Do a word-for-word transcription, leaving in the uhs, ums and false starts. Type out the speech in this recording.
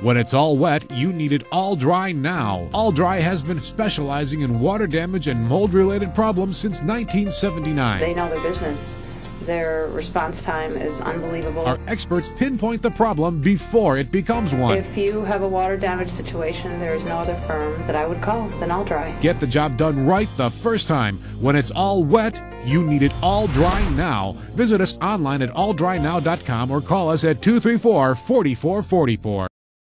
When it's all wet, you need it all dry now. All Dry has been specializing in water damage and mold-related problems since nineteen seventy-nine. They know their business. Their response time is unbelievable. Our experts pinpoint the problem before it becomes one. If you have a water damage situation, there is no other firm that I would call than All Dry. Get the job done right the first time. When it's all wet, you need it all dry now. Visit us online at all dry now dot com or call us at two three four, four four four four.